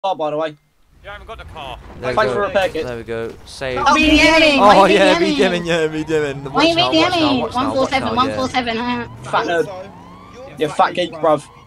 by the way. You haven't got the car. Thanks for repair kit. There we go. Save. Oh, BDMing! Oh yeah, BDMing, yeah, BDMing. Why are you BDMing? 147, 147. Fat nerd. You fat geek, bruv.